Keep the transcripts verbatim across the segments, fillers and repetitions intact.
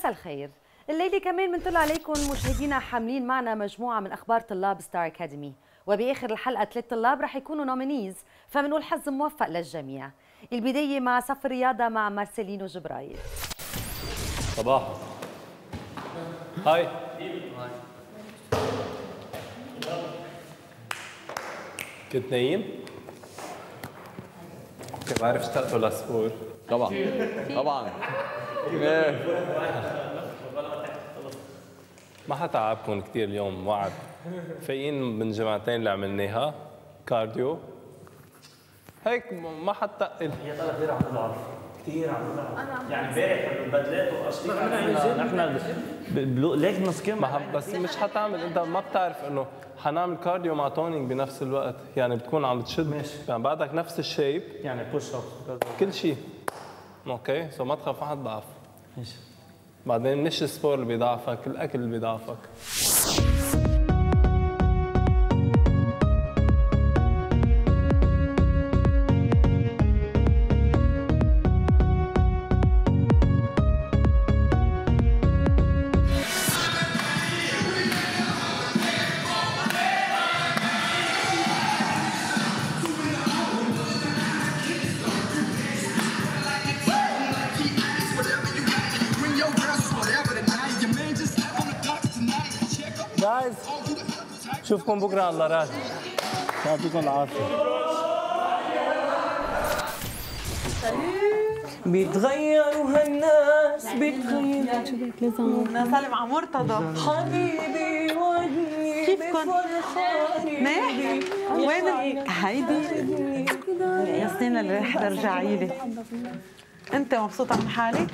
مساء الخير. الليلة كمان بنطلع عليكم مشاهدينا حاملين معنا مجموعة من أخبار طلاب ستار أكاديمي، وبآخر الحلقة ثلاث طلاب رح يكونوا نومينيز، فبنقول حظ موفق للجميع. البداية مع صف الرياضة مع مارسيلينو جبرايل. صباح. هاي. كنت نايم؟ اوكي بعرف اشتقتوا للسبور. طبعا طبعا. ما حتعبكم كثير اليوم وعد. فايقين من جمعتين اللي عملناها كارديو هيك ما حتقل. هي طلعت كثير عم تضعف كثير عم تضعف يعني امبارح البدلات واشتيك علينا نحن ليك نص كم بس مش حتعمل. انت ما بتعرف انه حنعمل كارديو مع تونينج بنفس الوقت، يعني بتكون عم تشد ماشي. يعني بعدك نفس الشيب يعني بوش اب كل شيء اوكي. سو ما تخاف ما حتضعف ماشي. بعدين مش السبور اللي بيضعفك، الاكل اللي بيضعفك. جايز شوفكم بكره على اللارات. يعطيكم العافيه. بيتغيروا هالناس بيتغيروا. سلم على مرتضى حبيبي وهني كيفكن؟ منيح؟ وين هيدي؟ يا سنين اللي رح ترجعي لي. انت مبسوطه من حالك؟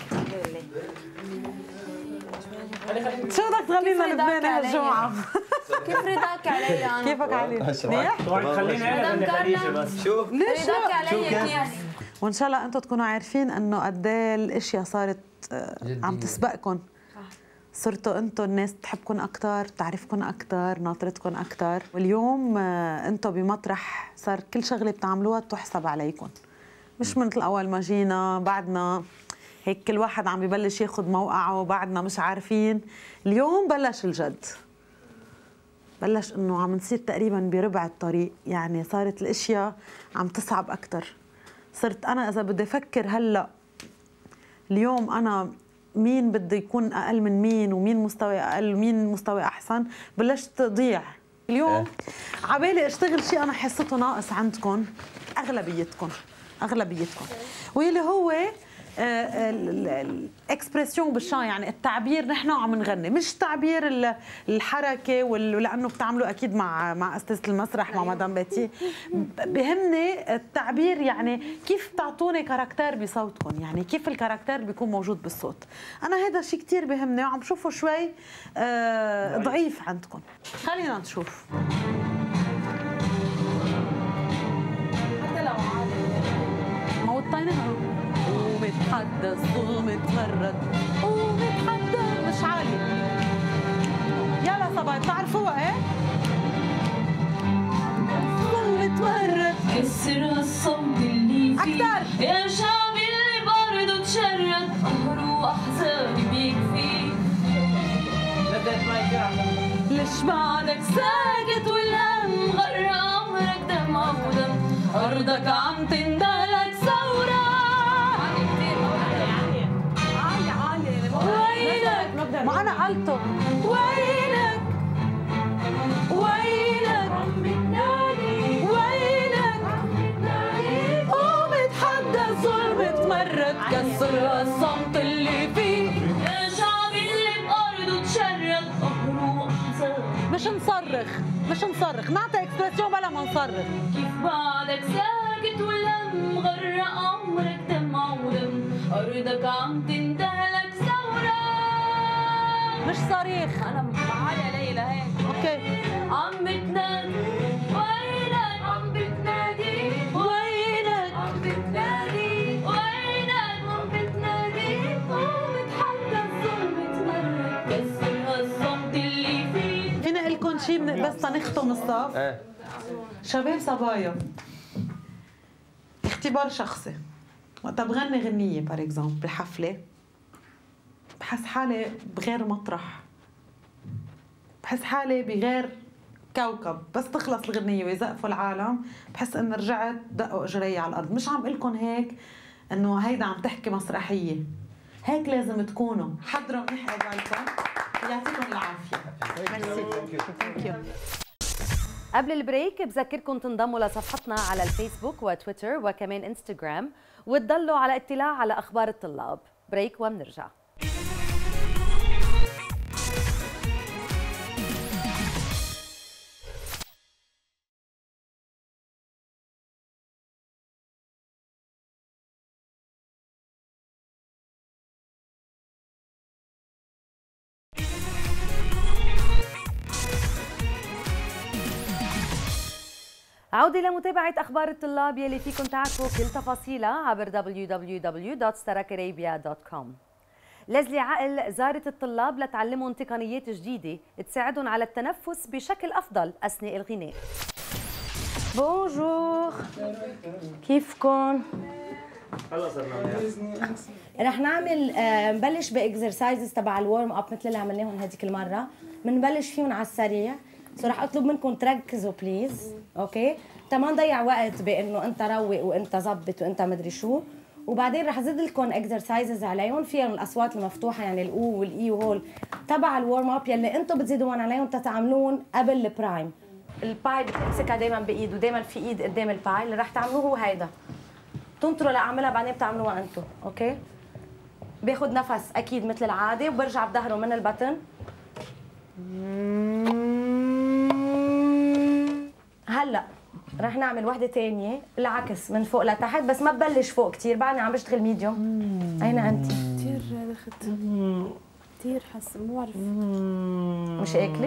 شو بدك تغني لنا لبناني هالجمعة؟ كيف رضاك علي انا؟ كيفك علي؟ منيح؟ خليني انا خديجه بس. شوف ليش رضاك علي كيف؟ وان شاء الله انتم تكونوا عارفين انه قد ايه الاشياء صارت عم تسبقكم. صرتوا انتم الناس تحبكم اكثر، تعرفكم اكثر، ناطرتكم اكثر، واليوم انتم بمطرح صار كل شغله بتعملوها تحسب عليكم. مش مثل اول ما جينا بعدنا هيك كل واحد عم ببلش ياخذ موقعه وبعدنا مش عارفين. اليوم بلش الجد، بلش انه عم نصير تقريبا بربع الطريق، يعني صارت الاشياء عم تصعب اكثر. صرت انا اذا بدي افكر هلا اليوم انا مين بده يكون اقل من مين ومين مستوى اقل ومين مستوى احسن بلشت ضيع. اليوم عبالي اشتغل شيء انا حسيته ناقص عندكم اغلبيتكم اغلبيتكم واللي هو الاكسبرسيون بالشان، يعني التعبير. نحن عم نغني مش تعبير الحركه، ولانه بتعملوا اكيد مع مع استاذه المسرح مع مدام باتي. بهمني التعبير، يعني كيف بتعطوني كاركتير بصوتكم، يعني كيف الكاركتير بيكون موجود بالصوت. انا هذا الشيء كثير بهمني وعم شوفه شوي آه ضعيف عندكم. خلينا نشوف. حتى لو عادي موطينها ومتحدث ومتمرد ومتحدث مش عالي. يلا صبايا بتعرفوها ايه؟ ومتمرد كسر الصمت اللي فيه أكتر. يا شعب اللي برضه تشرد قهر واحزاني بيك فيه. ليش بعدك ساكت والهم غرق امرك دمع ودم ارضك عم تندلك ثوره. وينك ما انا قلته. وينك وينك عم بتنادي وينك عم بتنادي ومتحدث ومتمرد كسر الصمت اللي فيه يا شعب اللي بأرضه تشرد قهر وأحزان. مش نصرخ مش نصرخ نعطي اكسبرسيون بلا ما نصرخ. كيف بعدك ساكت والهم غرق عمرك دمع ودم أرضك عم تندهلك ثورة. مش صريخ. انا معايا ليلى هيك. اوكي. عم بتنادي وينك عم بتنادي وينك عم بتنادي وينك عم بتنادي ومتحدث ومتمرد كسر الصمت اللي فيه. فينا اقول لكم شيء بس تنختم الصف؟ ايه شباب صبايا، اختبار شخصي. وقت بغني غنية بار اكزومبل بحفلة بحس حالي بغير مطرح، بحس حالي بغير كوكب. بس تخلص الغنية ويزقفوا العالم بحس اني رجعت دقوا اجري على الارض. مش عم لكم هيك انه هيدا عم تحكي مسرحية، هيك لازم تكونوا. حضروا منيح قبالكم، يعطيكم العافية. ميرسي. قبل البريك بذكركم تنضموا لصفحتنا على الفيسبوك وتويتر وكمان انستغرام وتضلوا على اطلاع على اخبار الطلاب. بريك وبنرجع. عودة لمتابعة أخبار الطلاب يلي فيكم تعرفوا كل تفاصيلها عبر دبليو دبليو دبليو دوت ستارك ارابيا دوت كوم. ليزلي عقل زارت الطلاب لتعلمهم تقنيات جديدة تساعدهم على التنفس بشكل أفضل أثناء الغناء. بونجور، كيفكم؟ هلا صرنا رح نعمل آه، نبلش باكسرسايزز تبع الورم اب مثل اللي عملناهم هذيك المره. بنبلش فيهم على السريع، سو رح اطلب منكم تركزوا بليز، اوكي؟ تا ما نضيع وقت بانه انت روق وانت ظبط وانت مدري شو. وبعدين رح ازيد لكم اكسرسايزز عليهم فيهم الاصوات المفتوحه، يعني الاو والاي وهول تبع الورم اب يلي انتم بتزيدوهم عليهم تتعاملون قبل البرايم. الباي بتمسكها دائما بايد ودائما في ايد قدام الباي. اللي رح تعملوه هو هيدا، تنطروا لاعملها بعدين بتعملوها انتم، اوكي؟ باخذ نفس اكيد مثل العاده وبرجع بظهره من البطن. هلا رح نعمل وحده ثانيه العكس من فوق لتحت، بس ما ببلش فوق كثير، بعدني عم بشتغل ميديوم. اين انت؟ كثير دخت كثير حس مو بعرف مش اكله؟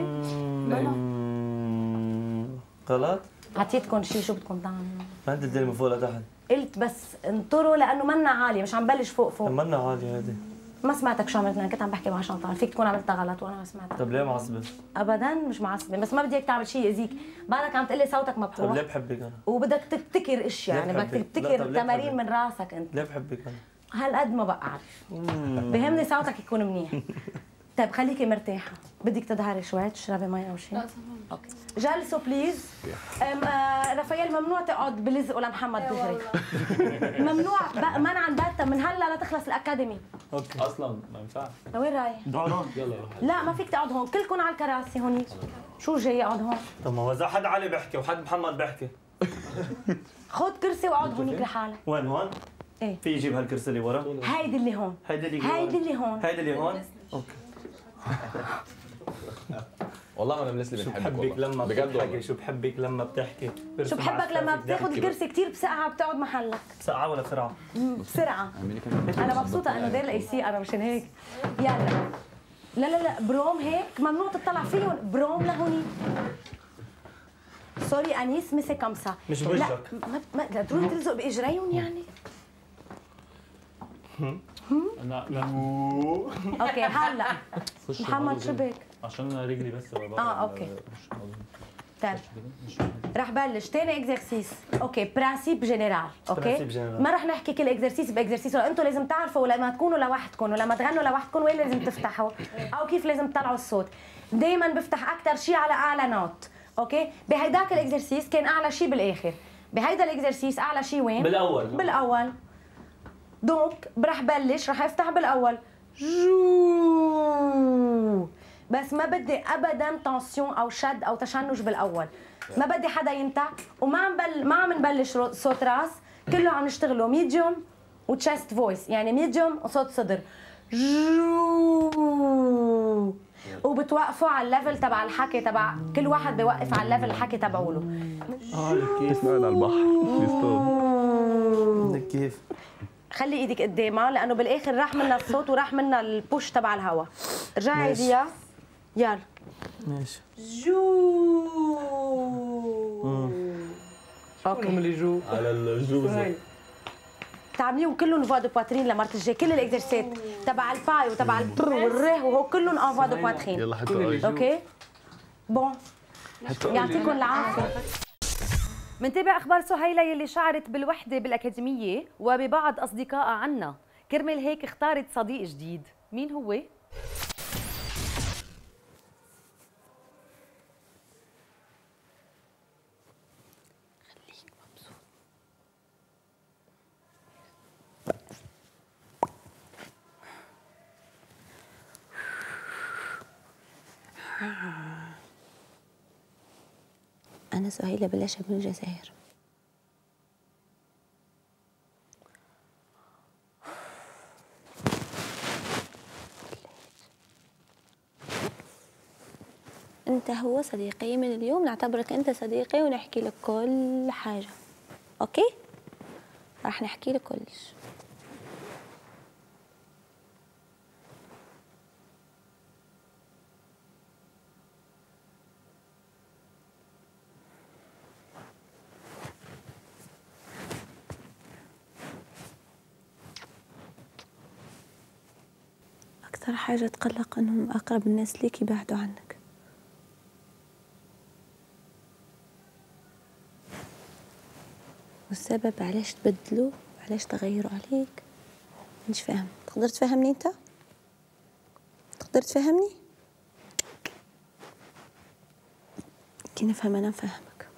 غلط؟ عطيتكم شيء، شو بدكم تعملوا؟ ما انت تديري من فوق لتحت. قلت بس انطروا لانه منا عاليه، مش عم بلش فوق فوق. منا عالية هذه. ما سمعتك شو عملت، كنت عم بحكي مع شنطه، فيك تكون عملتها غلط وانا ما سمعتك. طب ليه معصبة؟ ابدا مش معصبه، بس ما بدي اياك تعمل شيء يأذيك. بعدك عم تقلي صوتك مبحوح. طب ليه بحبك انا؟ وبدك تبتكر اشياء، يعني بدك تبتكر تمارين من راسك انت. ليه بحبك انا؟ هالقد ما بقى اعرف. بهمني صوتك يكون منيح. طيب خليكي مرتاحه، بدك تظهري شوي تشربي مي او شيء؟ لا تمام. جلسوا بليز. آه رافائيل ممنوع تقعد بلزقه لمحمد دغري. ممنوع منعا باتا من هلا لتخلص الاكاديمي. اوكي اصلا ما ينفعش. لوين رايح؟ دورون يلا لا ما فيك تقعد هون، كلكم على الكراسي هونيك. شو جاي اقعد هون؟ طب ما هو اذا حد علي بيحكي وحد محمد بيحكي. خذ كرسي واقعد هونيك لحالك. وين هون؟ ايه في يجيب هالكرسي اللي ورا؟ هيدي اللي هون. هيدي اللي هيدي اللي هون. هيدي اللي هون؟ اوكي. والله انا لسه شو بنحبك بحبك لما بجد بتحكي، والله. شو بحبك لما بتحكي. شو بحبك لما بتاخذ الكرسي كثير بسرعه بتقعد محلك. بسرعة ولا بسرعة؟ بسرعه. انا مبسوطه انه داير الاي سي انا مشان هيك. يلا لا لا لا بروم هيك ممنوع تطلع فيهم، بروم لهوني. سوري انيس مسك كمسة. مش بوجهك. لا ما ما لا تروح تلزق باجريهم يعني. لا لا اوكي هلا محمد شبك عشان رجلي بس اه اوكي. طيب رح بلش تاني اكزرسيس. اوكي برانسيب جنرال، اوكي؟ ما رح نحكي كل اكزرسيس باكزرسيس، انتم لازم تعرفوا لما تكونوا لوحدكم ولما تغنوا لوحدكم وين لازم تفتحوا او كيف لازم تطلعوا الصوت. دائما بفتح اكثر شيء على اعلى نوت، اوكي؟ بهيداك الاكزرسيس كان اعلى شيء بالاخر، بهيدا الاكزرسيس اعلى شيء وين؟ بالاول. بالاول. دونك رح بلش رح افتح بالاول جو، بس ما بدي ابدا تنسيون او شد او تشنج بالاول. ما بدي حدا ينتع وما عم بل ما عم نبلش صوت راس، كله عم نشتغله ميديوم وتشست فويس، يعني ميديوم وصوت صدر جو، وبتوقفوا على الليفل تبع الحكي تبع كل واحد بيوقف على الليفل الحكي تبعه له. اه كيف على البحر بدك كيف؟ خلي ايدك قدامها لانه بالاخر راح منا الصوت وراح منا البوش تبع الهواء. ارجعي ايديها يلا. ماشي. جو اوكي اللي جو على الجوزة تعمليهم كلهم فوا دو بواترين لمرة الجاي، كل الاكزرسات تبع الباي وتبع البر والره وهو كلهم ان فوا دو بواترين. يلا حتى اوكي بون يعطيكم العافيه. منتابع اخبار سهيله يلي شعرت بالوحده بالاكاديميه وببعض اصدقائها عنا، كرمال هيك اختارت صديق جديد. مين هو؟ أنا سهيلة بلاشة من الجزائر. أنت هو صديقي، من اليوم نعتبرك أنت صديقي ونحكي لك كل حاجة، أوكي؟ راح نحكي لك كلش. أكثر حاجة تقلق أنهم أقرب الناس ليك يبعدوا عنك. والسبب علاش تبدلوا وعلاش تغيروا عليك مش فاهم. تقدر تفهمني أنت؟ تقدر تفهمني؟ كي نفهم أنا نفهمك.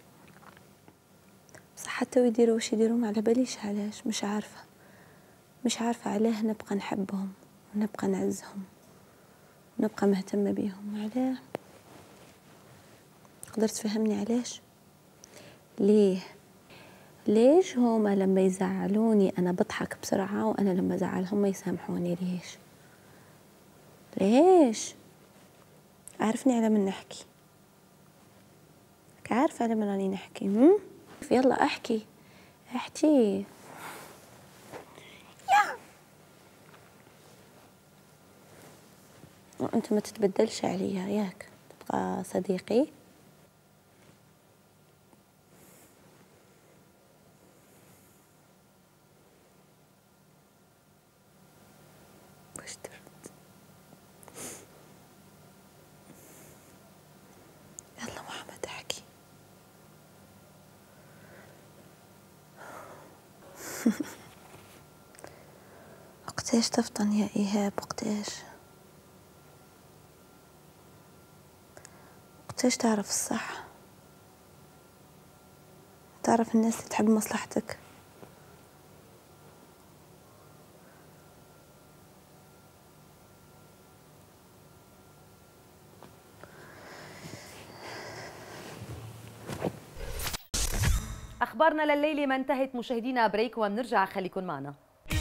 بس حتى ويديروا واش يديروا ما على باليش علاش، مش عارفة مش عارفة علاه نبقى نحبهم ونبقى نعزهم ونبقى مهتمة بيهم. علاه؟ تقدر تفهمني علاش؟ ليه؟ ليش هما لما يزعلوني أنا بضحك بسرعة وأنا لما زعلهم ما يسامحوني؟ ليش؟ ليش؟ عارفني على من نحكي، عارفة على من راني نحكي. هم؟ يلا احكي احكي. يا أنت ما تتبدلش عليا ياك، تبقى صديقي. وش درت؟ يلا محمد احكي. وقتاش تفطن يا إيهاب؟ وقتاش؟ وقتاش تعرف الصح؟ تعرف الناس اللي تحب مصلحتك؟ أخبارنا لليلة ما انتهت مشاهدينا، بريك وبنرجع، خليكن معنا.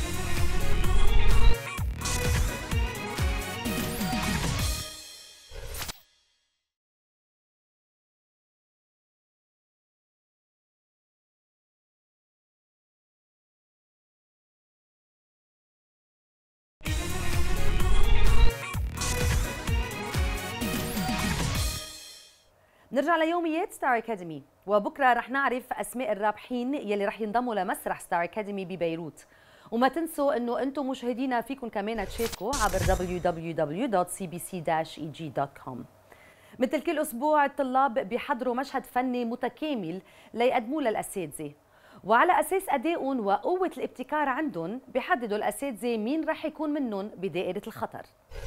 نرجع ليوميات ستار أكاديمي، وبكرة رح نعرف أسماء الرابحين يلي رح ينضموا لمسرح ستار أكاديمي ببيروت. وما تنسوا أنه أنتم مشاهدينا فيكم كمان تشاركوا عبر دبليو دبليو دبليو دوت سي بي سي داش إي جي دوت كوم. مثل كل أسبوع الطلاب بيحضروا مشهد فني متكامل ليقدموه للأساتذة، وعلى أساس أدائهم وقوة الابتكار عندهم بيحددوا الأساتذة مين رح يكون منهم بدائرة الخطر.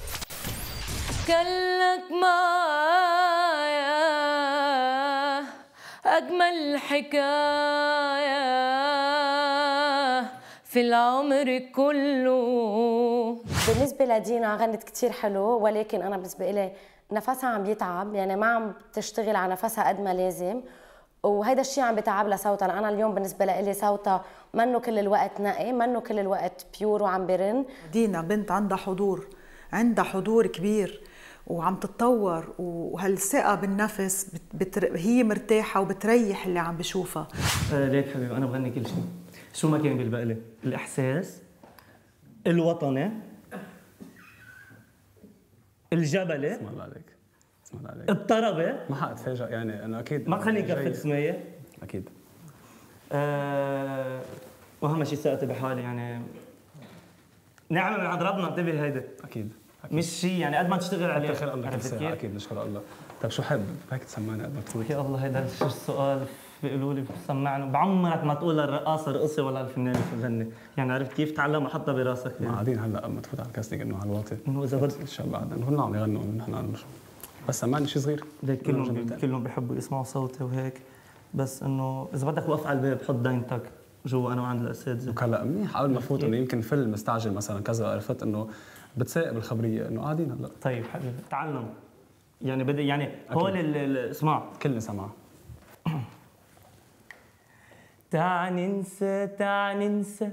كلك معايا أجمل حكاية في العمر كله. بالنسبة لدينا غنت كتير حلو، ولكن أنا بالنسبة إلي نفسها عم بيتعب، يعني ما عم تشتغل على نفسها قد ما لازم، وهيدا الشيء عم بيتعب لها صوتها. أنا اليوم بالنسبة لي صوتها منه كل الوقت نقي، منه كل الوقت بيور وعم برن. دينا بنت عندها حضور، عندها حضور كبير وعم تتطور، وهالثقة بالنفس بت... بت... هي مرتاحة وبتريح اللي عم بشوفها. آه ليك حبيبي أنا بغني كل شيء، شو ما كان بيلبق لي، الإحساس، الوطني، الجبلة، اسم الله عليك اسم الله عليك، الطربة. ما حاتفاجئ يعني أنا أكيد ما تخليني كفة سمية. أكيد. آه وأهم شيء ثقتي بحالي، يعني نعمة من عند ربنا، انتبه هيدا. أكيد. أكيد. مش شيء يعني قد ما تشتغل عليه. خير الله كل ساعة أكيد نشكر الله. طيب شو حابب هيك تسمعنا قد ما تفوت؟ يا الله هيدا شو السؤال بيقولوا لي بسمعنا، بعمرك ما تقول للرقاصة رقصي ولا الفنانة تغني، يعني عرفت كيف؟ تعلم حطها براسك. يعني. قاعدين هلا قبل ما تفوت على الكاستنج إنه على الواطي إنه إذا بدك الشباب بعد إنه عم يغنوا نحن بس سمعني شيء صغير. ليك كلهم كلهم بيحبوا يسمعوا صوتي وهيك، بس إنه إذا بدك وقف على الباب حط دينتك جوا أنا وعند الأساتذة. هلا منيح قبل ما فوت إنه يمكن فيلم مستعجل مثلا كذا، عرفت إنه بتسائب الخبريه انه قاعدين هلا. طيب حبيبي تعلم يعني بدي يعني هون اسمع كلنا سمع. تعال ننسى تعال ننسى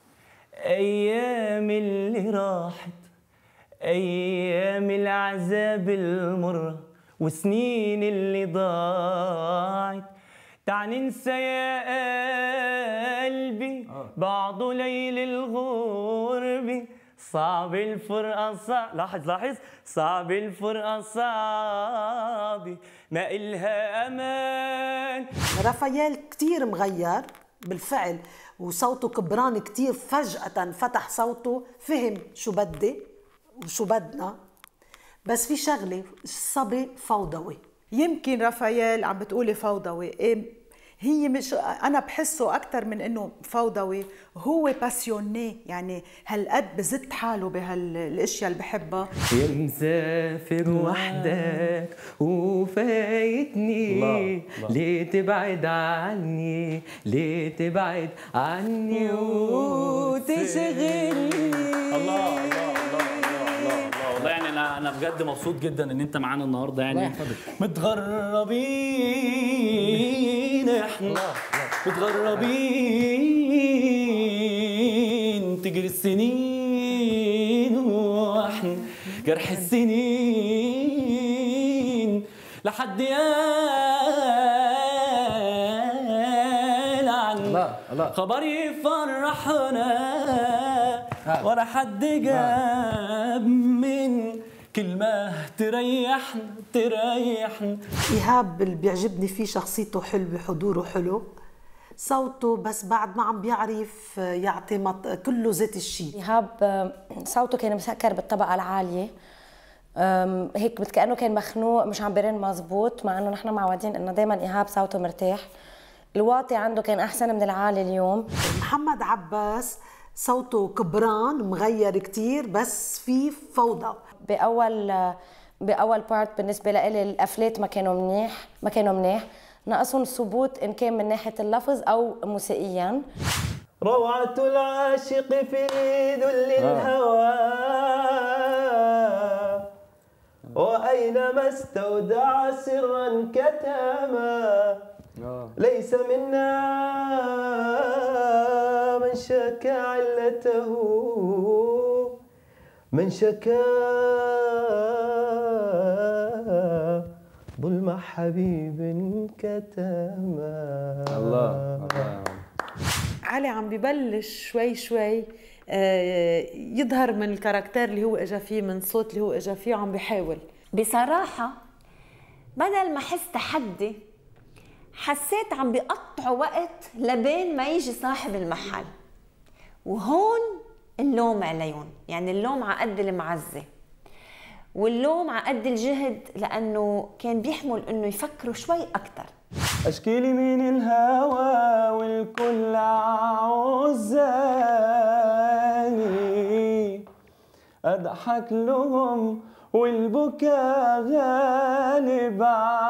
ايام اللي راحت، ايام العذاب المره وسنين اللي ضاعت. تعال ننسى يا قلبي بعضه ليل الغربة، صعب الفرقة صعب، لاحظ لاحظ صعب الفرقة صعبة ما إلها أمان. رافائيل كتير مغير بالفعل وصوته كبران كتير، فجأة فتح صوته فهم شو بدي وشو بدنا، بس في شغلة الصبي فوضوي. يمكن رافائيل عم بتقولي فوضوي، إيه هي مش، أنا بحسه أكثر من إنه فوضوي، هو باسيوني، يعني هالقد بزت حاله بهالاشياء اللي بحبها. يا مسافر وحدك وفايتني، ليه تبعد عني، ليه تبعد عني وتشغلني. الله الله والله يعني انا انا بجد مبسوط جدا ان انت معانا النهارده، يعني متغربين احنا متغربين، تجري السنين واحنا جرح السنين لحد يال عنا خبر يفرحنا ولا حد جاب من كلمة تريحنا تريحنا. إيهاب اللي بيعجبني فيه شخصيته حلوة، حضوره حلو، صوته بس بعد ما عم بيعرف يعطي مط... كله زيت الشيء. إيهاب صوته كان مسكر بالطبقة العالية، هيك كأنه كان مخنوق مش عم بيرن مزبوط، مع انه نحن معودين انه دائما إيهاب صوته مرتاح. الواطي عنده كان احسن من العالي اليوم. محمد عباس صوته كبران مغير كتير بس في فوضى. باول باول بارت بالنسبه لي الافلات ما كانوا منيح ما كانوا منيح ناقصهم ثبوت ان كان من ناحيه اللفظ او موسيقيا. روعة العاشق في ذل الهوى وأينما استودع سرا كتاما، ليس منا من شكى علته، من شكى ظلم حبيب كتاما. الله الله. علي عم ببلش شوي شوي يظهر من الكاركتير اللي هو اجى فيه، من الصوت اللي هو اجى فيه، عم بيحاول. بصراحة بدل ما حس تحدي حسيت عم بيقطعوا وقت لبين ما يجي صاحب المحل، وهون اللوم عليهم، يعني اللوم على قد المعزة واللوم على قد الجهد، لأنه كان بيحمل إنه يفكروا شوي أكتر. أشكيلي من الهوى والكل عوزاني، أضحك لهم والبكاء غالب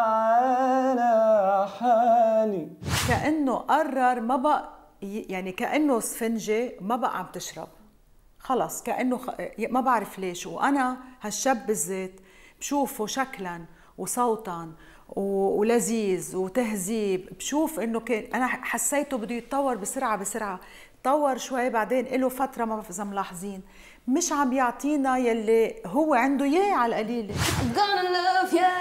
على حالي. كأنه قرر ما بقى، يعني كأنه اسفنجة ما بقى عم تشرب خلص، كأنه خ... ما بعرف ليش. وأنا هالشاب بالذات بشوفه شكلاً وصوتاً ولذيذ وتهذيب، بشوف إنه كان، أنا حسيته بده يتطور بسرعة بسرعة، تطور شوي بعدين له فترة ما بعرف إذا ملاحظين مش عم يعطينا يلي هو عنده إياه على القليلة. I'm gonna love you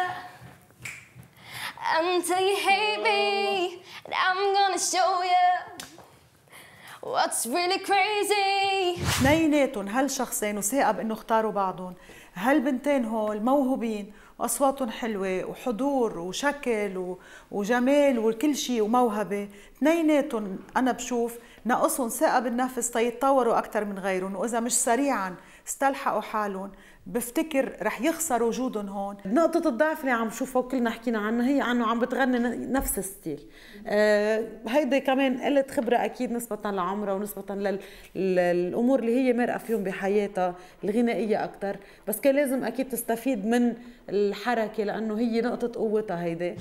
until you hate me and I'm gonna show you what's really crazy. اثنيناتهم هالشخصين وثائق بانه اختاروا بعضهم، هالبنتين هول موهوبين واصواتهم حلوه وحضور وشكل وجمال وكل شيء وموهبه، اثنيناتهم انا بشوف ناقصهم ثقه بالنفس تيتطوروا اكثر من غيرهم، واذا مش سريعا استلحقوا حالهم بفتكر رح يخسر وجودهم هون. نقطة الضعف اللي عم شوفه كلنا حكينا عنها هي عنه عم بتغني نفس الستيل. آه هيدا كمان قلة خبرة أكيد نسبة لعمرها ونسبة للأمور اللي هي مرقة فيهم بحياتها الغنائية أكتر، بس كان لازم أكيد تستفيد من الحركة لأنه هي نقطة قوتها هيدا.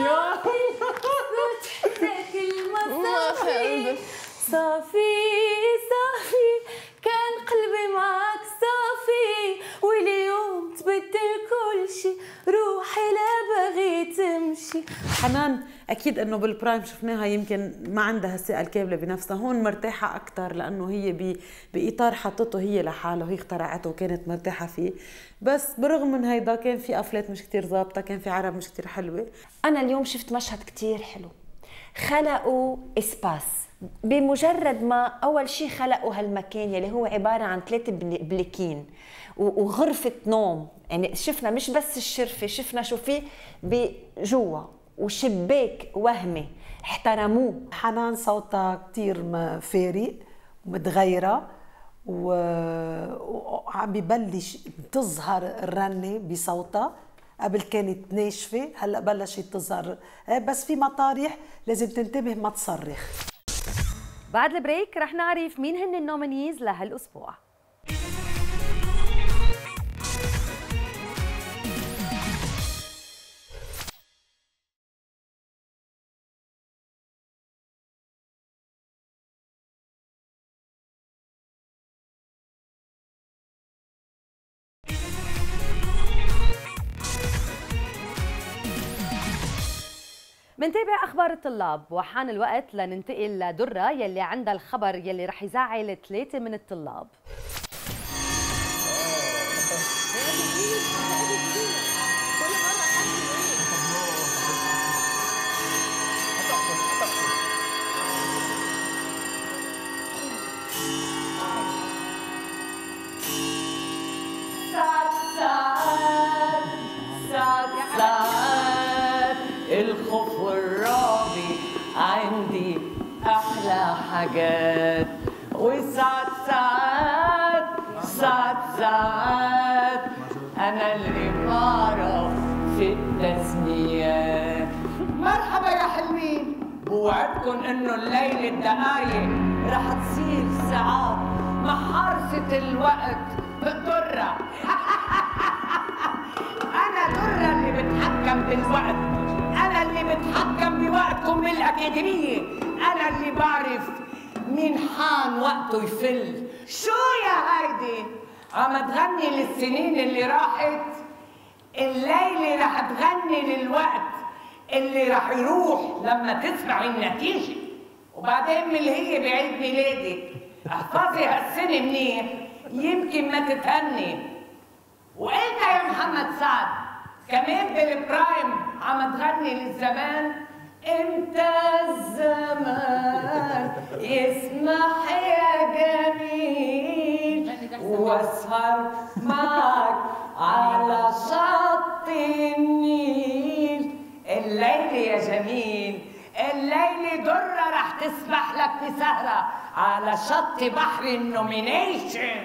صافي صافي كان قلبي معك صافي، واليوم تبدل كل شي، روحي شيء. حنان اكيد انه بالبرايم شفناها يمكن ما عندها الثقه الكامله بنفسها، هون مرتاحه اكثر لانه هي ب... باطار حطته هي لحالها، هي اخترعته وكانت مرتاحه فيه. بس برغم من هيدا كان في افلات مش كتير ظابطه، كان في عرب مش كتير حلوه. انا اليوم شفت مشهد كتير حلو، خلقوا اسباس بمجرد ما اول شيء خلقوا هالمكان يلي هو عباره عن ثلاثه بليكين وغرفه نوم، يعني شفنا مش بس الشرفه، شفنا شو في بجوا وشباك وهمي، احترموه. حنان صوتها كتير فارق ومتغيره وعم ببلش تظهر الرنه بصوتها. قبل كانت ناشفه، هلا بلشت تظهر، بس في مطارح لازم تنتبه ما تصرخ. بعد البريك رح نعرف مين هن النومينيز لهالاسبوع. منتابع اخبار الطلاب، وحان الوقت لننتقل لدره يلي عندها الخبر يلي رح يزعل ثلاثه من الطلاب. ساعات ساعات ساعات ساعات الخوف والرعب عندي أحلى حاجات، وساعات ساعات ساعات ساعات أنا اللي بعرف في التسميات. مرحبا يا حلوين، بوعدكن إنه الليلة الدقايق رح تصير ساعات مع حارسة الوقت درة. أنا درة اللي بتحكم بالوقت، أنا اللي بتحكم بوقتكم بالأكاديمية، أنا اللي بعرف مين حان وقته يفل. شو يا هيدي؟ عم تغني للسنين اللي راحت؟ الليلة رح تغني للوقت اللي رح يروح لما تسمعي النتيجة، وبعدين من اللي هي بعيد ميلادك احفظي هالسنة منيح يمكن ما تتهني. وانت يا محمد سعد كمان بالبرايم عم تغني للزمان. انت الزمان يسمح يا جميل واسهر معك على شط النيل. الليلة يا جميل، الليلة درة رح تسمح لك بسهرة على شط بحر النومينيشن.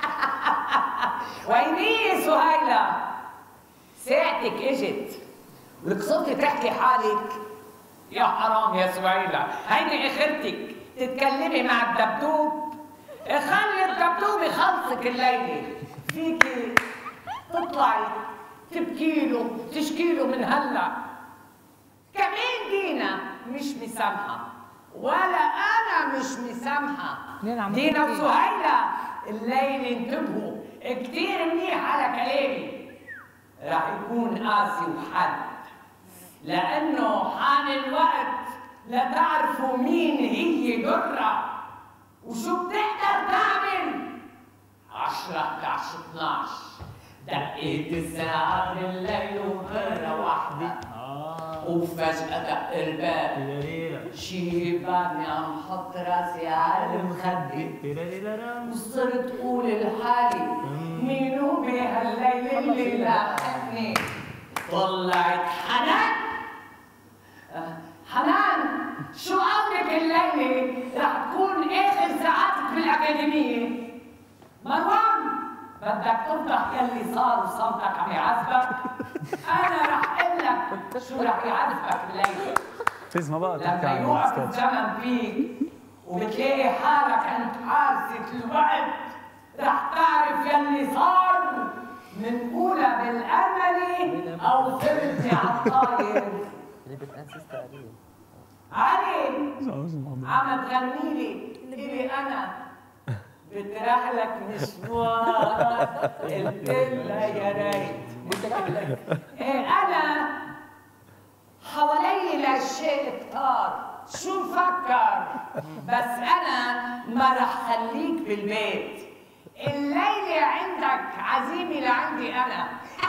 ويني سهيلة؟ ساعتك اجت ولك صرتي تحكي حالك. يا حرام يا سهيلة، هيدي اخرتك تتكلمي مع الدبدوب. خلي الدبدوب يخلصك الليلة. فيكي تطلعي تبكي له تشكي له من هلا. كمان دينا مش مسامحة، ولا أنا مش مسامحة. دينا وسهيلة الليلة انتبهوا كتير منيح على كلامي، رح يكون قاسي وحد، لأنه حان الوقت لتعرفوا مين هي درة وشو بتقدر تعمل. عشرة حداش اثناش دقيت الساعة بالليل ومرة واحدة وفجأة دق الباب، شيباني عم حط راسي على المخدة وصرت قول لحالي مينو بهالليلة اللي لاحقني. طلعت حنان. حنان شو قولك الليلة رح تكون آخر ساعاتك بالأكاديمية؟ مروان بدك تفضح يلي صار وصمتك عم يعذبك؟ أنا رح أقول لك شو رح يعذبك الليلة. بليز ما بقى تحكي لما عن يوقف السكتش. الزمن فيك وبتلاقي حالك عند حارسة الوقت رح تعرف يلي صار من أولى بالأملي أو سرتني عالطاير. اللي بتأنسس تقريبا علي عم تغني لي إلي أنا بتراح لك مشوار. قلت لها يا ريت. إيه أنا حوالي بس انا ما رح خليك بالبيت، الليله عندك عزيمه لعندي انا.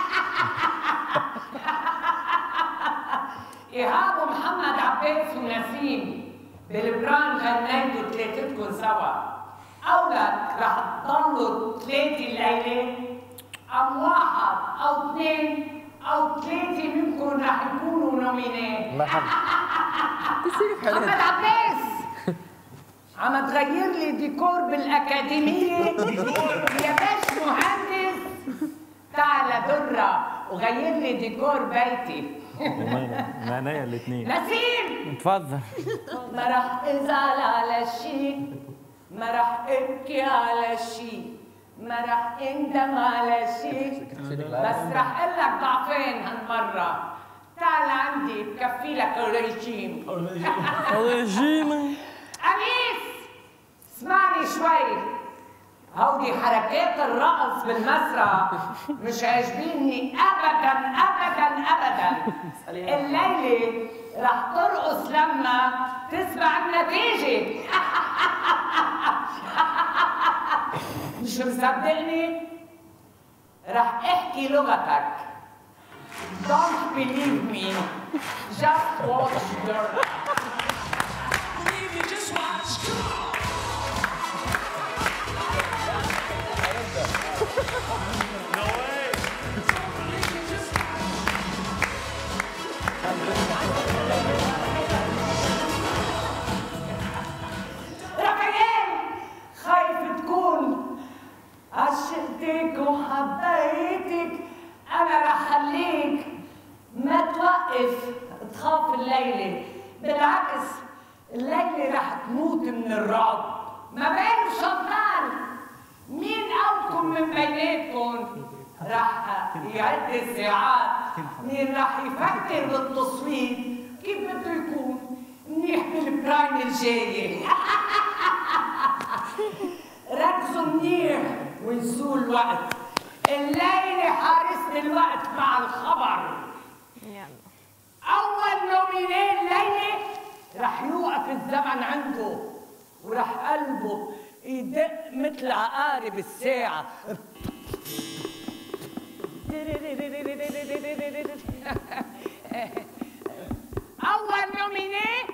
ايهاب ومحمد عباس ونسيم بالبران غنيتوا ثلاثتكم سوا، قولك رح تضلوا ثلاثه الليله؟ ام واحد او اثنين او ثلاثه منكم رح يكونوا نومينات؟ ما حد محمد عباس عم تغير لي ديكور بالاكاديميه يا باش مهندس، تعال درة وغير لي ديكور بيتي. معناها الاثنين. نسيم تفضل. ما رح ازعل على شيء، ما رح ابكي على شيء، ما رح اندم على شيء، بس رح اقول لك ضعفين هالمره. تعال عندي بكفي لك الرجيم. الرجيم. أنيس اسمعني شوي، هودي حركات الرقص بالمسرح مش عاجبيني ابدا ابدا ابدا. الليله رح ترقص لما تسمع النتيجه. مش مصدقني؟ رح احكي لغتك. Don't believe me, just watch your. Believe me, just watch. No way. رافائيل خايف تكون عشقتك وحبيتك، أنا رح خليك ما توقف تخاف الليلة، بالعكس الليلة رح تموت من الرعب. ما بين شنطان مين أوكم من بيناتكم رح يعد الساعات؟ مين رح يفكر بالتصويت كيف بده يكون منيح بالبرايم الجاية؟ ركزوا منيح وانسوا الوقت، الليلة حارسني الوقت مع الخبر. أول نومينين الليلة رح يوقف الزمن عنده ورح قلبه يدق مثل عقارب الساعة. أول نومينيه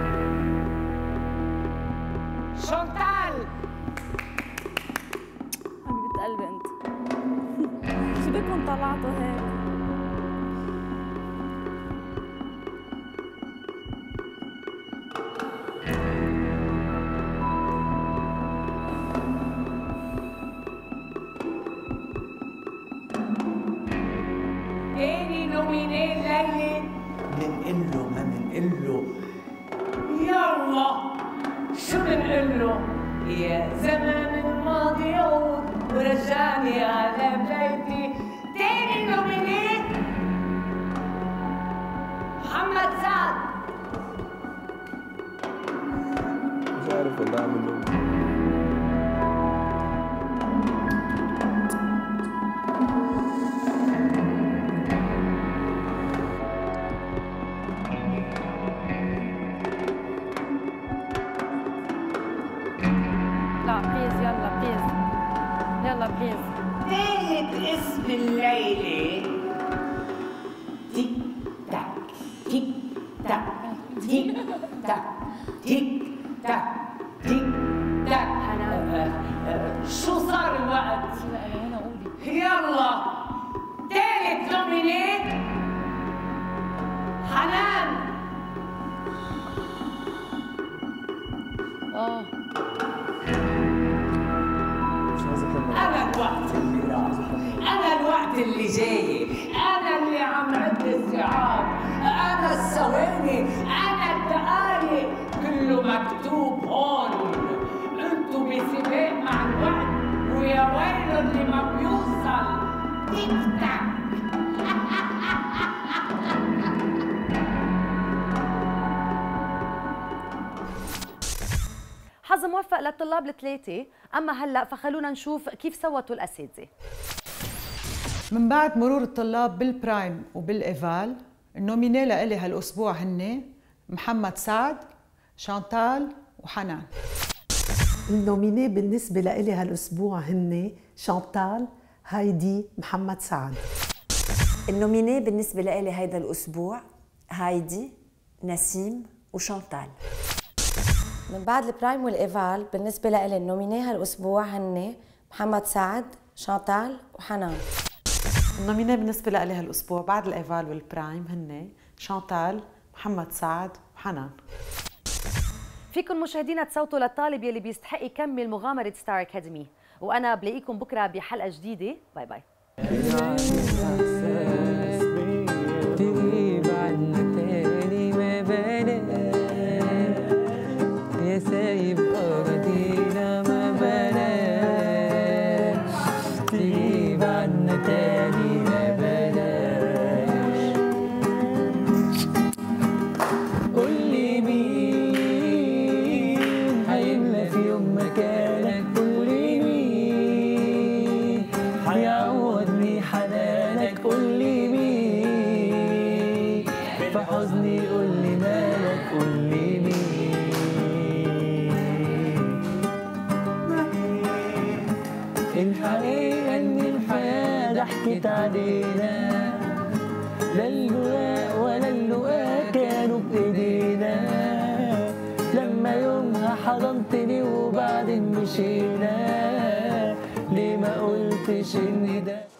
شانتال. حبيبة قلبي انت شو بكم طلعتوا هيك؟ تاني نومينيه الليلة منقله ما منقله يلا شو منقله؟ يا زمان الماضي يعود ورجعني على بيتي. تاني نومينيه محمد سعد. مش عارف والله اعمل له. تالت اسم الليلة تيك تاك تيك تاك تيك تاك تيك تاك تيك تاك. شو صار الوقت؟ يلا تالت نومينيه حنان. اه أنا الوقت اللي راح، أنا الوقت اللي جاي، أنا اللي عم عد الساعات، أنا الثواني، أنا الدقايق، كله مكتوب هون. أنتوا بسباق مع الوقت ويا ويله اللي ما بيوصل. تيك تاك. حظ موفق للطلاب الثلاثة، أما هلأ فخلونا نشوف كيف صوتوا الأساتذة. من بعد مرور الطلاب بالبرايم وبالإيفال، النومينيه لإلي هالأسبوع هن محمد سعد، شانتال وحنان. النوميني بالنسبة لإلي هالأسبوع هن شانتال، هايدي، محمد سعد. النوميني بالنسبة لإلي هيدا الأسبوع هايدي، نسيم وشانتال. من بعد البرايم والإيفال بالنسبة لإلي النوميني هالأسبوع هن محمد سعد، شانتال وحنان. النوميني بالنسبة لإلي هالأسبوع بعد الإيفال والبرايم هن شانتال، محمد سعد وحنان. فيكم مشاهدينا تصوتوا للطالب يلي بيستحق يكمل مغامرة ستار أكاديمي، وأنا بلاقيكم بكرة بحلقة جديدة. باي باي. يا سايب أراضينا ما بلاش تجيب عنا تاني ما بلاش. قولي مين هيملى في يوم مكانك، قولي مين هيعوضني حنانك، قولي مين في حزني، قولي مالك، قولي مين. الحقيقة إن الحياة ضحكت علينا، لا اللقاء ولا اللقاء كانوا بإيدينا. لما يومها حضنتني وبعدين مشينا، ليه ما قلتش إن ده